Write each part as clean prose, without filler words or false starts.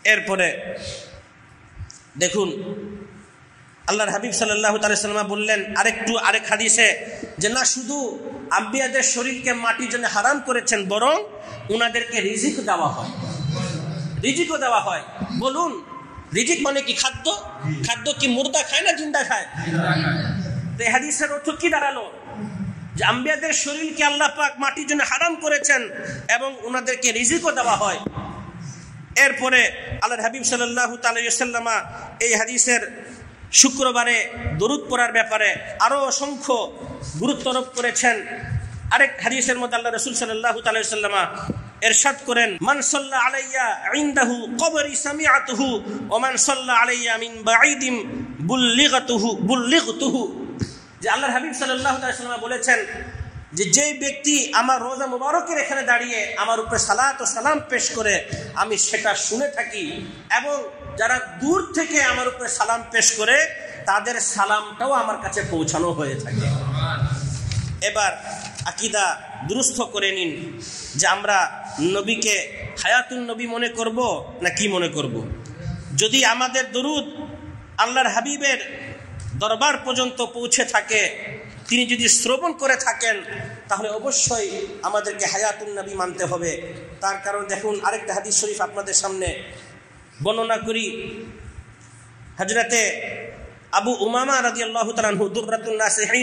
এরপরে দেখুন আল্লাহর হাবিব সাল্লাল্লাহু তাআলা সাল্লাম বললেন আরেক হাদিসে যে না শুধু আম্বিয়াদের শরীরকে মাটির জন্য হারাম করেছেন, বরং উনাদেরকে রিজিক দেওয়া হয়, রিজিকও দেওয়া হয়। বলুন রিজিক মানে কি? খাদ্য। খাদ্য কি মুর্দা খায় না জিন্দা খায়? তো এই হাদিসের অর্থ কি দাঁড়ালো? যে আম্বিয়াদের শরীরকে আল্লাহ পাক মাটির জন্য হারাম করেছেন এবং উনাদেরকে রিজিকও দেওয়া হয়। এরপরে আল্লাহর হাবিব সাল্লাল্লাহু তাআলা সাল্লাম এই হাদিসের শুক্রবারে দরুদ পড়ার ব্যাপারে আরো অসংখ্য গুরুত্ব আরোপ করেছেন। আরেক হাদিসের মধ্যে আল্লাহ রাসূল সাল্লাল্লাহু তাআলা সাল্লাম ইরশাদ করেন, মান সাল্লা আলাইয়া ইনদাহু কবরি সামিআতুহু ওয়া মান সাল্লা আলাইয়া মিন বাঈদিন বুল্লিগতুহু। যে আল্লাহর হাবিব সাল্লাল্লাহু তাআলা সাল্লাম বলেছেন যে যেই ব্যক্তি আমার রোজা মুবারকের এখানে দাঁড়িয়ে আমার উপরে সালাত ও সালাম পেশ করে আমি সেটা শুনে থাকি, এবং যারা দূর থেকে আমার উপরে সালাম পেশ করে তাদের সালামটাও আমার কাছে পৌঁছানো হয়ে থাকে। এবার আকীদা দুরুস্ত করে নিন যে আমরা নবীকে হায়াতুন নবী মনে করব না কি মনে করব। যদি আমাদের দরুদ আল্লাহর হাবিবের দরবার পর্যন্ত পৌঁছে থাকে, তিনি যদি শ্রবণ করে থাকেন, তাহলে অবশ্যই আমাদেরকে হায়াতুন নবী মানতে হবে। তার কারণ দেখুন আরেকটা হাদিস শরীফ আপনাদের সামনে বর্ণনা করি। হযরতে আবু উমামা রাদিয়াল্লাহু তাআলা আনহু দুররাতুন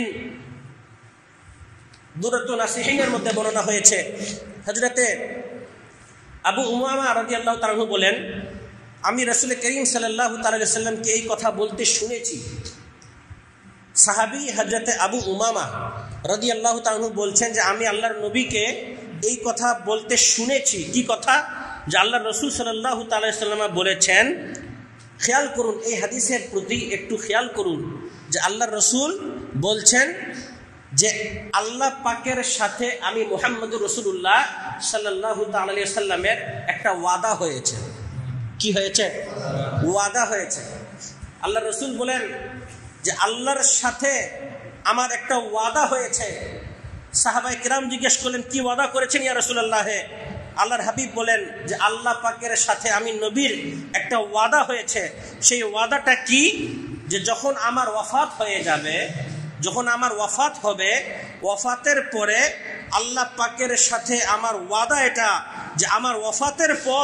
নাসিহিনের মধ্যে বর্ণনা হয়েছে। হযরতে আবু উমামা রাদিয়াল্লাহু তাআলা আনহু বলেন, আমি রাসূল করিম সাল্লাল্লাহু তাআলা আলাইহি ওয়াসাল্লামকে এই কথা বলতে শুনেছি। সাহাবী হযরতে আবু উমামা রাদিয়াল্লাহু তাআলা আনহু বলছেন যে আমি আল্লাহর নবীকে এই কথা বলতে শুনেছি। কি কথা? যে আল্লাহর রাসূল সাল্লাল্লাহু তাআলা আলাইহি ওয়াসাল্লাম বলেছেন। খেয়াল করুন, এই হাদিসের প্রতি একটু খেয়াল করুন যে আল্লাহর রাসূল বলছেন যে আল্লাহ পাকের সাথে আমি মুহাম্মদুর রাসূলুল্লাহ সাল্লাল্লাহু তাআলা আলাইহি ওয়াসাল্লামের একটা ওয়াদা হয়েছে। কি হয়েছে? ওয়াদা হয়েছে। আল্লাহর রাসূল বলেন যে আল্লাহর সাথে আমার একটা ওয়াদা হয়েছে। সাহাবায়ে কিরাম জিজ্ঞেস করলেন, কি ওয়াদা করেছেন ইয়া রাসূলুল্লাহ? আল্লাহর হাবিব বলেন যে আল্লাহ পাকের সাথে আমি নবীর একটা ওয়াদা হয়েছে। সেই ওয়াদাটা কি? যে যখন আমার ওয়াফাত হয়ে যাবে, যখন আমার ওয়াফাত হবে, ওয়াফাতের পরে আল্লাহ পাকের সাথে আমার ওয়াদা এটা যে আমার ওয়াফাতের পর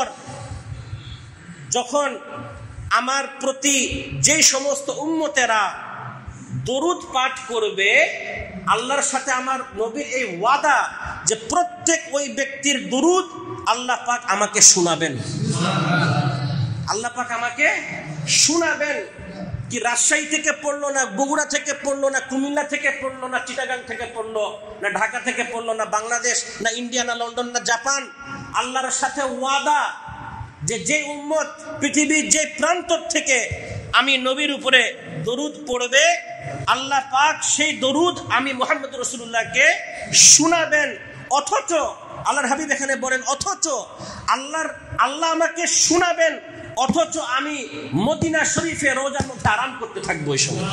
যখন আমার প্রতি যে সমস্ত উম্মতেরা দরুদ পাঠ করবে, আল্লাহর সাথে আমার নবীর এই ওয়াদা যে প্রত্যেক ওই ব্যক্তির দরুদ আল্লাহ পাক আমাকে শোনাবেন। আল্লাহ পাক আমাকে শোনাবেন। কি রাজশাহী থেকে পড়লো না, বগুড়া থেকে পড়লো না, কুমিল্লা থেকে পড়লো না, চিটাগাং থেকে পড়লো না, ঢাকা থেকে পড়লো না, বাংলাদেশ না, ইন্ডিয়া না, লন্ডন না, জাপান, আল্লাহর সাথে ওয়াদা যে উম্মত পৃথিবীর যে প্রান্ত থেকে আমি নবীর উপরে দরুদ পড়বে, আল্লাহ পাক সেই দরুদ আমি মুহাম্মদ রাসূলুল্লাহকে শোনাবেন। অথচ আল্লাহর হাবিব এখানে বলেন অথচ আল্লাহ আমাকে শোনাবেন, অথচ আমি মদিনা শরীফে রোজার মধ্যে আরাম করতে থাকবো এই সময়।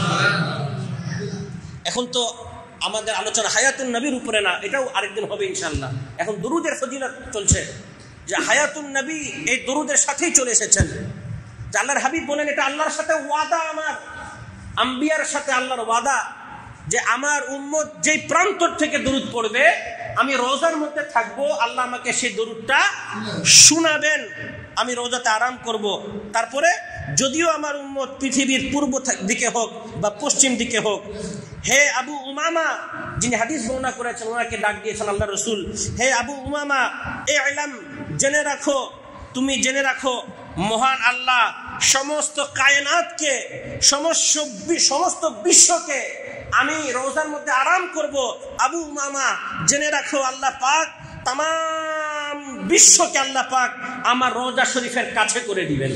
এখন তো আমাদের আলোচনা হায়াতুন নবীর উপরে না, এটাও আরেকদিন হবে ইনশাআল্লাহ। এখন দরুদের ফজিলত চলছে যে হায়াতুন নবী এই দরুদের সাথেই চলে এসেছেন। যে আল্লাহর হাবিব বলেন এটা আল্লাহর সাথে ওয়াদা, আমার আম্বিয়ার সাথে আল্লাহর ওয়াদা যে আমার উম্মত যেই প্রান্তর থেকে দরুদ পড়বে আমি রোজার মধ্যে থাকবো, আল্লাহ আমাকে সেই দরুদটা শোনাবেন, আমি রোজাতে আরাম করব। তারপরে যদিও আমার উম্মত পৃথিবীর পূর্ব দিকে হোক বা পশ্চিম দিকে হোক, হে আবু উমামা, যিনি হাদিস বর্ণনা করেছেন ওনাকে ডাক দিয়েছেন আল্লাহ রাসূল, হে আবু উমামা, এ ইলম, জেনে রাখো, তুমি জেনে রাখো মহান আল্লাহ সমস্ত কায়নাতকে, সমস্ত বিশ্বকে আমি রোজার মধ্যে আরাম করব। আবু উমামা জেনে রাখো আল্লাহ পাক তাম বিশ্বকে আল্লাহ পাক আমার রোজা শরীফের কাছে করে দিবেন,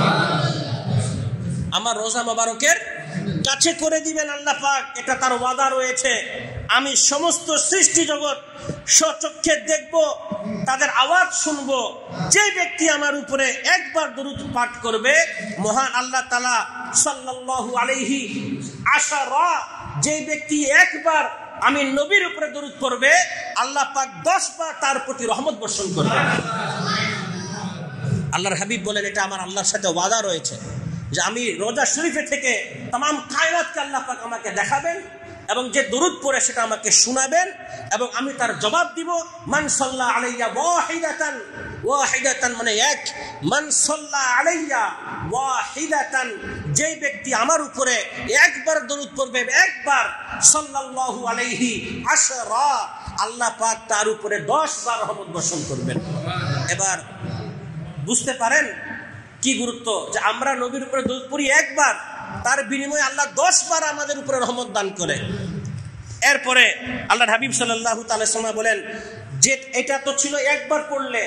আমার রোজা মোবারকের কাছে করে দিবেন আল্লাহ পাক। এটা তার ওয়াদা রয়েছে। আমি সমস্ত সৃষ্টি জগৎ স্বচক্ষে দেখব, তাদের আওয়াজ শুনবো। যে ব্যক্তি আমার উপরে একবার দরুদ পাঠ করবে, মহান আল্লাহ তাআলা সাল্লাল্লাহু আলাইহি আশারা, যে ব্যক্তি একবার আমি নবীর উপরে দরুদ পড়বে, আল্লাহ পাক 10 বার তার প্রতি রহমত বর্ষণ করবে। আল্লাহর হাবিব বলেন এটা আমার আল্লাহর সাথে ওয়াদা রয়েছে যে আমি রোজা শরীফে থেকে তামাম কায়নাতকে আল্লাহ পাক আমাকে দেখাবেন এবং যে দরুদ পড়ে সেটা আমাকে শোনাবেন এবং আমি তার জবাব দিব। মান সাল্লা আলাইয়া ওয়াহিদাতান মানে এক, মান সাল্লা আলাইয়া ওয়াহিদাতান যে ব্যক্তি আমার উপরে একবার দরুদ পড়বে, একবার, সাল্লাল্লাহু আলাইহি আশরা আল্লাহ পাক তার উপরে 10 বার রহমত বর্ষণ করবেন। এবার বুঝতে পারেন কি গুরুত্ব যে আমরা নবীর উপরে দরুদ পড়ি একবার, তার বিনিময়ে আল্লাহ 10 বার আমাদের উপরে রহমত দান করে। এরপরে আল্লাহর হাবিব সাল্লাল্লাহু তাআলা সাল্লাম বলেন যে এটা তো ছিল একবার পড়লে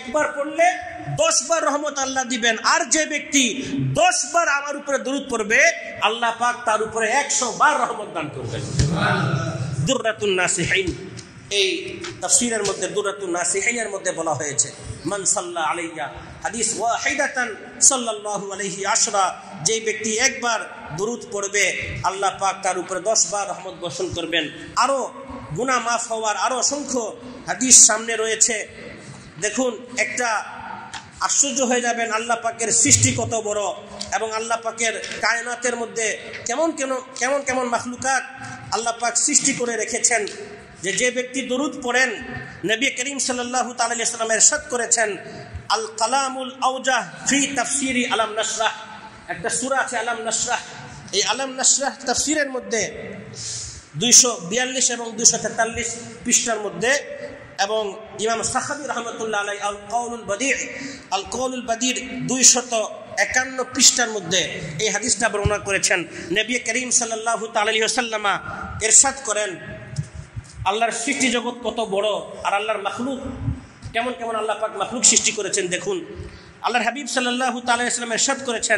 10 বার রহমত আল্লাহ দিবেন, আর যে ব্যক্তি 10 বার আমার উপরে দরুদ পড়বে আল্লাহ পাক তার উপরে 100 বার রহমত দান করবেন। দুররাতুন নাসিহিন, এই তাফসীরের মধ্যে দুররাতুন নাসিহিনের মধ্যে বলা হয়েছে মান সাল্লা আলাইয়া হাদিস ওয়াহিদাতান সাল্লাল্লাহু আলাইহি আশরা যে ব্যক্তি একবার দরুদ পড়বে আল্লাহ পাক তার উপরে 10 বার রহমত বর্ষণ করবেন। আরো গুনাহ মাফ হওয়ার আরো অসংখ্য হাদিস সামনে রয়েছে। দেখুন, একটা আশ্চর্য হয়ে যাবেন আল্লাহ পাকের সৃষ্টি কত বড় এবং আল্লাহ পাকের কায়নাতের মধ্যে কেমন কেমন মাখলুকাত আল্লাহ পাক সৃষ্টি করে রেখেছেন। যে ব্যক্তি দরুদ পড়েন, নবী করিম সাল্লাল্লাহু তাআলা আলাইহি ওয়াসাল্লাম ইরশাদ করেছেন আল কালামুল আওজাহ ফি তাফসিরি আলাম নাশরাহ, একটা সূরা আছে আলাম নাশরাহ, এই আলাম নাশরাহ তাফসিরের মধ্যে 242 এবং 243 পৃষ্ঠার মধ্যে, এবং ইমাম সাখাবী রাহমাতুল্লাহ আলাইহি আল কাউলুল বাদির 251 পৃষ্ঠার মধ্যে এই হাদিসটা বর্ণনা করেছেন। নবী করিম সাল্লাল্লাহু তাআলা আলাইহি ওয়াসাল্লাম ইরশাদ করেন আল্লাহর সৃষ্টি জগৎ কত বড় আর আল্লাহর মাখলুক কেমন কেমন আল্লাহ পাক মাখলুক সৃষ্টি করেছেন। দেখুন, আল্লাহর হাবিব সাল্লাল্লাহু তাআলা আলাইহি ওয়াসাল্লাম ইরশাদ করেছেন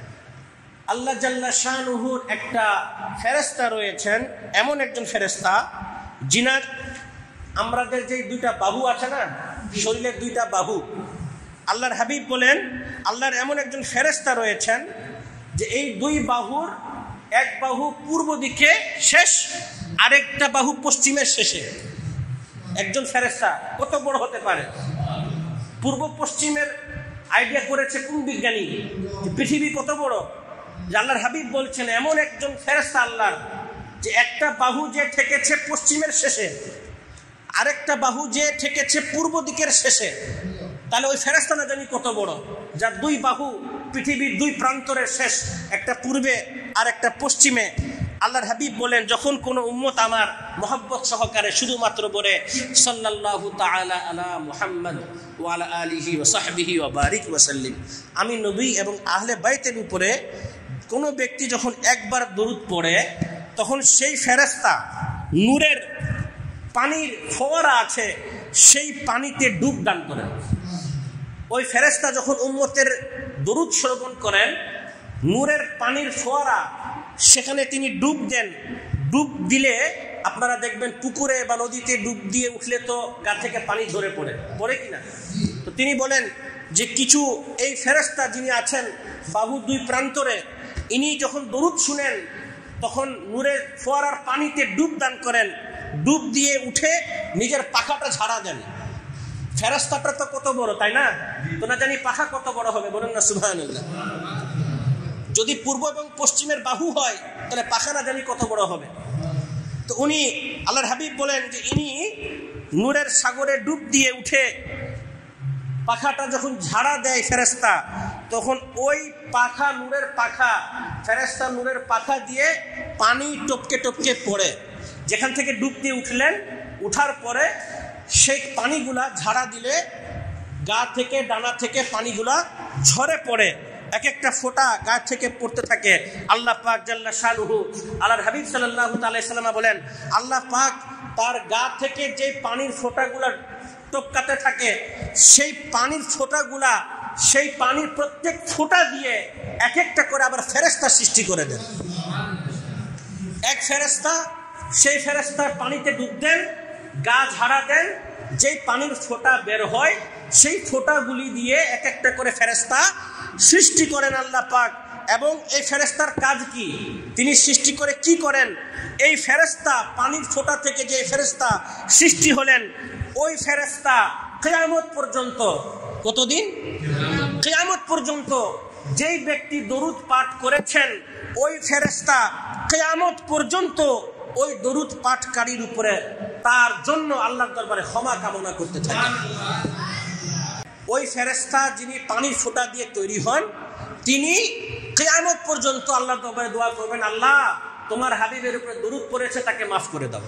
আল্লাহ জাল্লা শানুহুর একটা ফেরেশতা রয়েছেন, এমন একজন ফেরেশতা যিনার আমাদের যে 2টা বাহু আছে না, শরীরের 2টা বাহু, আল্লাহর হাবিব বলেন আল্লাহর এমন একজন ফেরেশতা রয়েছেন যে এই 2 বাহুর এক বাহু পূর্ব দিকে শেষ, আরেকটা বাহু পশ্চিমের শেষে। একজন ফেরেশতা কত বড় হতে পারে? পূর্ব পশ্চিমের আইডিয়া করেছে কোন বিজ্ঞানী? পৃথিবী কত বড়? আল্লাহর হাবিব বলছেন এমন একজন ফেরেশতা আল্লাহর যে একটা বাহু যে ঠেকেছে পশ্চিমের শেষে, আরেকটা বাহু যে ঠেকেছে পূর্ব দিকের শেষে। তাহলে ওই ফেরেশতা না জানি কত বড়, যার 2 বাহু পৃথিবীর 2 প্রান্তরের শেষ, একটা পূর্বে আর একটা পশ্চিমে। আল্লাহর হাবিব বলেন যখন কোনো উম্মত আমার মহব্বত সহকারে শুধুমাত্র বলে সাল্লাল্লাহু তাআলা আলা মুহাম্মদ ওয়া আলা আলিহি ওয়া সাহবিহি ওয়া বারিক ওয়া সাল্লিম, আমি নবী এবং আহলে বাইতের উপরে কোনো ব্যক্তি যখন একবার দরুদ পড়ে তখন সেই ফেরেশতা নূরের পানির ফোয়ারা আছে সেই পানিতে ডুব দান করেন। ওই ফেরেশতা যখন উম্মতের দরুদ শ্রবণ করেন, নূরের পানির ফোয়ারা সেখানে তিনি ডুব দেন। ডুব দিলে আপনারা দেখবেন পুকুরে বা নদীতে ডুব দিয়ে উঠলে তো গা থেকে পানি ঝরে পড়ে কিনা? তো তিনি বলেন যে কিছু এই ফেরেশতা যিনি আছেন বাহু 2 প্রান্তরে, ইনি যখন দরুদ শুনেন তখন নূরের ফোয়ারার পানিতে ডুব দান করেন, ডুব দিয়ে উঠে নিজের পাখাটা ঝাড়া দেন। ফেরেশতাটা তো কত বড়, তাই না? তো না জানি পাখা কত বড় হবে, বলেন না সুবহানাল্লাহ। যদি পূর্ব এবং পশ্চিমের বাহু হয় তাহলে পাখা না জানি কত বড় হবে। তো উনি আল্লাহর হাবিব বলেন যে ইনি নূরের সাগরে ডুব দিয়ে উঠে পাখাটা যখন ঝাড়া দেয় ফেরেশতা, তখন ওই পাখা নূরের পাখা ফেরেশতা নূরের পাখা দিয়ে পানি টপকে টপকে পড়ে। যেখান থেকে ডুব দিয়ে উঠলেন, উঠার পরে সেই পানিগুলা ঝাড়া দিলে গা থেকে ডানা থেকে পানিগুলা ঝরে পড়ে, এক একটা ফোঁটা গা থেকে পড়তে থাকে। আল্লাহ পাক জাল্লা শানুহু আল্লাহর হাবিব সাল্লাল্লাহু তাআলা আলাইহি ওয়াসাল্লাম বলেন আল্লাহ পাক তার গা থেকে যে পানির ফোঁটাগুলা টপকাতে থাকে সেই পানির ফোঁটাগুলা, সেই পানির প্রত্যেক ফোঁটা দিয়ে এক একটা করে আবার ফেরেশতা সৃষ্টি করে দেন। এক ফেরেশতা সেই ফেরেশতার পানিতে ডুব দেন, গা ঝাড়া দেন, যেই পানির ফোঁটা বের হয় সেই ফোঁটাগুলি দিয়ে এক একটা করে ফেরেশতা সৃষ্টি করেন আল্লাহ পাক। এবং এই ফেরেশতার কাজ কি? তিনি সৃষ্টি করে কি করেন? এই ফেরেশতা পানির ফোঁটা থেকে যে ফেরেশতা সৃষ্টি হলেন, ওই ফেরেশতা কিয়ামত পর্যন্ত, কতদিন? কিয়ামত পর্যন্ত যেই ব্যক্তি দরুদ পাঠ করেছেন ওই ফেরেশতা কিয়ামত পর্যন্ত ওই দরুদ পাঠকারীর উপরে তার জন্য আল্লাহর দরবারে ক্ষমা কামনা করতে থাকেন। ওই ফেরেশতা যিনি পানির ফোঁটা দিয়ে তৈরি হন, তিনি কিয়ামত পর্যন্ত আল্লাহর দরবারে দোয়া করবেন, আল্লাহ তোমার হাবিবের উপরে দরুদ পড়েছে, তাকে মাফ করে দাও।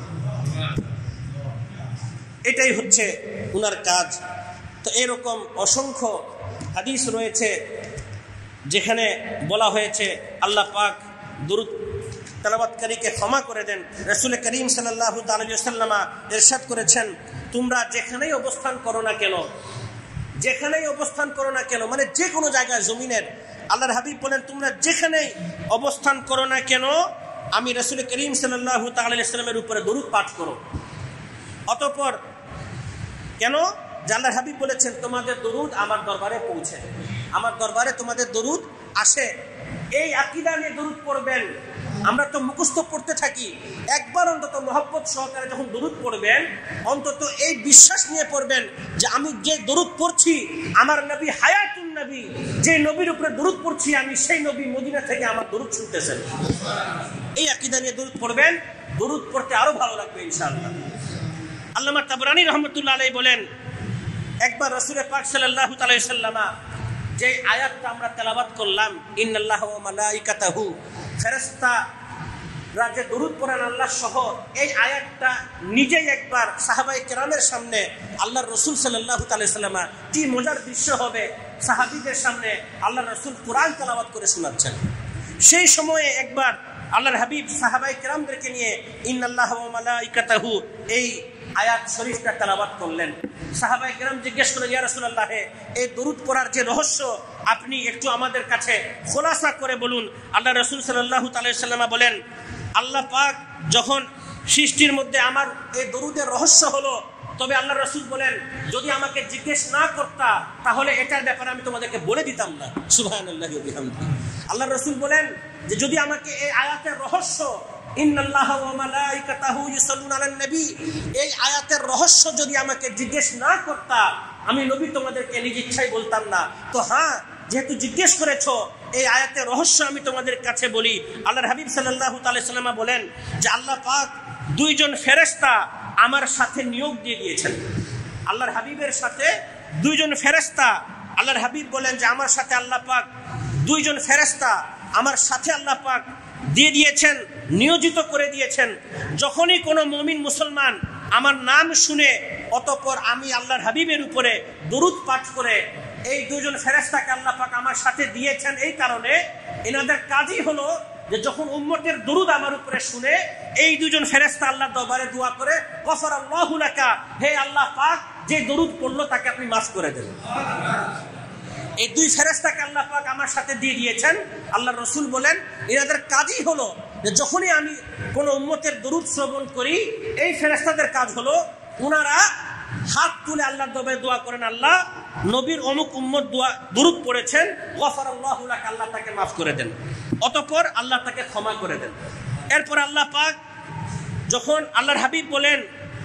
এটাই হচ্ছে উনার কাজ। তো এরকম অসংখ্য হাদিস রয়েছে যেখানে বলা হয়েছে আল্লাহ পাক দরুদ তেলাওয়াতকারীকে ক্ষমা করে দেন। রাসূল করিম সাল্লাল্লাহু আলাইহি ওয়াসাল্লাম ইরশাদ করেছেন, তোমরা যেখানেই অবস্থান করো না কেন, যেখানেই অবস্থান করো না কেন, মানে যে কোনো জায়গায় জমিনের, আল্লাহর হাবিব বলেন তোমরা যেখানেই অবস্থান করো না কেন আমি রাসূল করিম সাল্লাল্লাহু আলাইহি ওয়াসাল্লামের উপরে দরুদ পাঠ করো। অতঃপর কেন? আল্লাহর হাবিব বলেছেন তোমাদের দরুদ আমার দরবারে পৌঁছে, আমার দরবারে তোমাদের দরুদ আসে। এই আকীদা নিয়ে দরুদ পড়বেন। আমরা তো মুখস্থ পড়তে থাকি, একবার অন্তত মহব্বত সহকারে যখন দরুদ পড়বেন অন্তত এই বিশ্বাস নিয়ে পড়বেন যে আমি যে দরুদ পড়ছি আমার নবী হায়াতুন নবী, যে নবীর উপরে দরুদ পড়ছি আমি সেই নবী মদিনা থেকে আমার দরুদ শুনতেছেন। এই আকীদা নিয়ে দরুদ পড়বেন, দরুদ পড়তে আরো ভালো লাগবে ইনশাআল্লাহ। আল্লামা তাবরানী রহমতুল্লাহ আলাইহি বলেন, একবার রাসূল পাক সাল্লাল্লাহু আলাইহি ওয়াসাল্লাম যে আয়াতটা আমরা তেলাওয়াত করলাম, ইন্নাল্লাহা ওয়া মালাইকাতাহু, ফেরেশতারা যে দরুদ পড়েন আল্লাহ সহ, এই আয়াতটা নিজেই একবার সাহাবায়ে কেরামের সামনে আল্লাহর রাসূল সাল্লাল্লাহু আলাইহি ওয়াসাল্লাম, কি মজার দৃশ্য হবে, সাহাবীদের সামনে আল্লাহর রাসূল কোরআন তেলাওয়াত করে শোনাচ্ছেন। সেই সময়ে একবার আল্লাহর হাবিব সাহাবায়ে কেরামদেরকে নিয়ে ইন্নাল্লাহা ওয়া মালাইকাতাহু এই আয়াত শরীফটা তেলাওয়াত করলেন। সাহাবায়ে কেরাম জিজ্ঞেস করলেন, ইয়া রাসূলুল্লাহ, এই দরুদ পড়ার যে রহস্য আপনি একটু আমাদের কাছে খোলাসা করে বলুন। আল্লাহ রাসূল সাল্লাল্লাহু আলাইহি ওয়াসাল্লাম বলেন, আল্লাহ পাক যখন সৃষ্টির মধ্যে আমার এই দরুদের রহস্য হলো, তবে আল্লাহ রাসূল বলেন যদি আমাকে জিজ্ঞেস না করতা তাহলে এটার ব্যাপারে আমি তোমাদেরকে বলে দিতাম না। সুবহানাল্লাহি ওয়া বিহামদিহি। আল্লাহ রাসূল বলেন যে যদি আমাকে এই আয়াতের রহস্য ইন্নাল্লাহা ওয়া মালাইকাতাহু ইউসাল্লুনা আলান নবী, এই আয়াতের রহস্য যদি আমাকে জিজ্ঞেস না করতা আমি নবী তোমাদেরকে নিজ ইচ্ছায় বলতাম না। তো হ্যাঁ, যেহেতু জিজ্ঞেস করেছো এই আয়াতের রহস্য আমি তোমাদের কাছে বলি। আল্লাহর হাবিব সাল্লাল্লাহু আলাইহি ওয়াসাল্লাম বলেন যে আল্লাহ পাক দুইজন ফেরেশতা আমার সাথে নিয়োগ দিয়ে দিয়েছেন। আল্লাহর হাবিবের সাথে দুইজন ফেরেশতা, আল্লাহর হাবিব বলেন যে আমার সাথে আল্লাহ পাক দুইজন ফেরেশতা আমার সাথে আল্লাহ পাক দিয়ে দিয়েছেন, নিয়োজিত করে দিয়েছেন। যখনই কোনো মুমিন মুসলমান আমার নাম শুনে অতঃপর আমি আল্লাহর হাবিবের উপরে দরুদ পাঠ করে, এই দুজন ফেরেশতাকে আল্লাহ পাক আমার সাথে দিয়েছেন। এই কারণে এনাদের কাজই হলো যে যখন উম্মতের দরুদ আমার উপরে শুনে এই দুজন ফেরেশতা আল্লাহর দরবারে দোয়া করে, গফরাল্লাহু লাকা, হে আল্লাহ পাক যে দরুদ পড়লো তাকে আপনি মাফ করে দেন। এই দুই ফেরেশতাকে আল্লাহ পাক আমার সাথে দিয়ে দিয়েছেন। আল্লাহর রাসূল বলেন এনাদের কাজই হলো যে যখনই আমি কোনো উম্মতের দরুদ শ্রবণ করি এই ফেরেশতাদের কাজ হলো ওনারা হাত তুলে আল্লাহর দরবারে দোয়া করেন, আল্লাহ নবীর অমুক উম্মত দরুদ পড়েছেন, গফরাল্লাহু লাক, আল্লাহ তাকে মাফ করে দেন। অতঃপর আল্লাহ তাকে ক্ষমা করে দেন। এরপর আল্লাহ পাক যখন আল্লাহর হাবিব বলেন,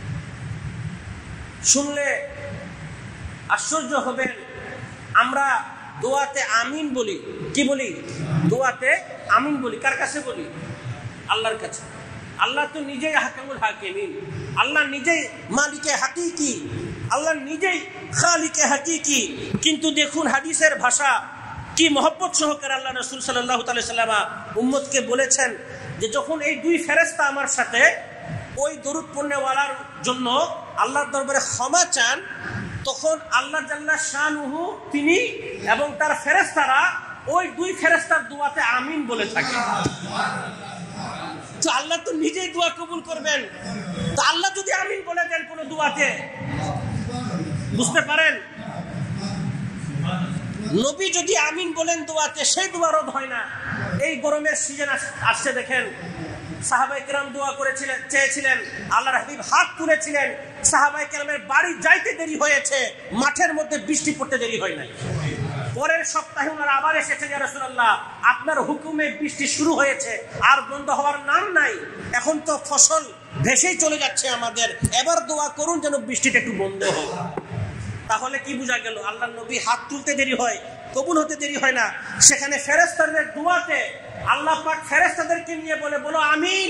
শুনলে আশ্চর্য হবেন, আমরা দোয়াতে আমিন বলি। কি বলি? দোয়াতে আমিন বলি। কার কাছে বলি? আল্লাহর কাছে। আল্লাহ তো নিজেই হাকামুল হাকিমিন, আল্লাহ নিজেই মালিকে হাকিকি, আল্লাহ নিজেই খালিকে হাকিকি। কিন্তু দেখুন হাদিসের ভাষা কি মহব্বত সহকারে আল্লাহ রাসূল সাল্লাল্লাহু আলাইহি ওয়াসাল্লাম উম্মতকে বলেছেন যে যখন এই দুই ফেরেশতা আমার সাথে ওই দরুদ পড়নেওয়ালার জন্য আল্লাহর দরবারে ক্ষমা চান, তখন আল্লাহ জাল্লা শানুহু তিনি এবং তার ফেরেশতারা ওই দুই ফেরেশতার দোয়াতে আমিন বলে থাকে। তো আল্লাহ তো নিজেই দোয়া কবুল করবেন, তো আল্লাহ যদি আমিন বলে দেন কোন দোয়াতে, বুঝতে পারেন, নবী যদি আমিন বলেন দোয়াতে, সেই দোয়া রদ হয় না। এই গরমের সিজন আসছে, দেখেন সাহাবায়ে কেরাম দোয়া করেছিলেন, চেয়েছিলেন, আল্লাহর হাবিব হাত তুলেছিলেন, সাহাবায়ে কেরামের বাড়ি যাইতে দেরি হয়েছে, মাঠের মধ্যে বৃষ্টি পড়তে দেরি হয় নাই। পরের সপ্তাহে ওনারা আবার এসেছেন, ইয়া রাসূলুল্লাহ আপনার হুকুমে বৃষ্টি শুরু হয়েছে, আর বন্ধ হওয়ার নাম নাই, এখন তো ফসল ভেসেই চলে যাচ্ছে আমাদের, এবার দোয়া করুন যেন বৃষ্টিটা একটু বন্ধ হোক। তাহলে কি বোঝা গেল? আল্লাহর নবী হাত তুলতে দেরি হয়, কবুল হতে দেরি হয় না। সেখানে ফেরেশতাদের দুআতে আল্লাহ পাক ফেরেশতাদেরকে নিয়ে বলো আমিন।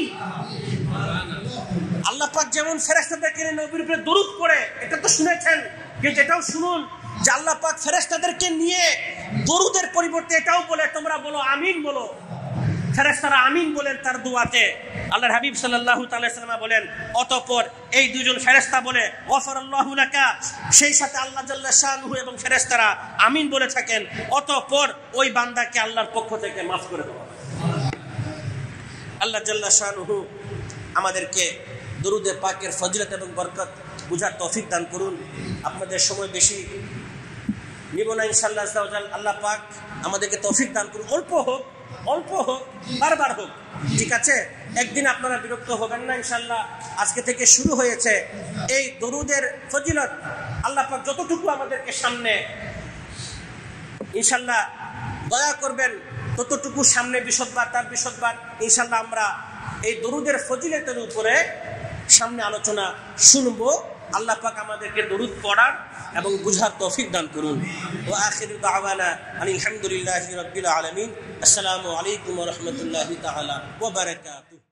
আল্লাহ পাক যেমন ফেরেশতাদেরকে নিয়ে নবীর উপরে দরুদ পড়ে, এটা তো শুনেছেন, কিন্তু এটাও শুনুন যে আল্লাহ পাক ফেরেশতাদেরকে নিয়ে দরুদের পরিবর্তে এটাও বলে তোমরা বলো আমিন বলো। ফেরেশতারা আমিন বলেন তার দুআতে। আল্লাহর হাবিব সাল্লাল্লাহু তাআলা সাল্লাম বলেন, অতঃপর এই দুজন ফেরেশতা বলে গফারাল্লাহু লাকা, সেই সাথে আল্লাহ জাল্লা শানুহু এবং ফেরেশতারা আমিন বলে থাকেন, অতঃপর ওই বান্দাকে আল্লাহর পক্ষ থেকে মাফ করে দেওয়া। আল্লাহ জাল্লা শানুহু আমাদেরকে দরুদে পাকের ফজিলত এবং বরকত বুঝার তৌফিক দান করুন। আপনাদের সময় বেশি নিব না ইনশাআল্লাহ। আল্লাহ পাক আমাদেরকে তৌফিক দান করুন। অল্প হোক বারবার হোক, ঠিক আছে? একদিন আপনারা বিরক্ত হবেন না ইনশাআল্লাহ। আজকে থেকে শুরু হয়েছে এই দরুদের ফজিলত। আল্লাহ পাক যতটুকু আমাদেরকে সামনে ইনশাআল্লাহ দয়া করবেন, ততটুকু সামনে বিশদবার তার বিশদবার ইনশাআল্লাহ আমরা এই দরুদের ফজিলতের উপরে সামনে আলোচনা শুনবো। আল্লাহ পাক আমাদেরকে দরুদ পড়ার এবং বুঝার তৌফিক দান করুন। ওয়া আখিরু দাওয়ানা আলহামদুলিল্লাহি রাব্বিল আলামিন। আসসালামু আলাইকুম ওয়া রাহমাতুল্লাহি তাআলা ওয়া বারাকাতুহু।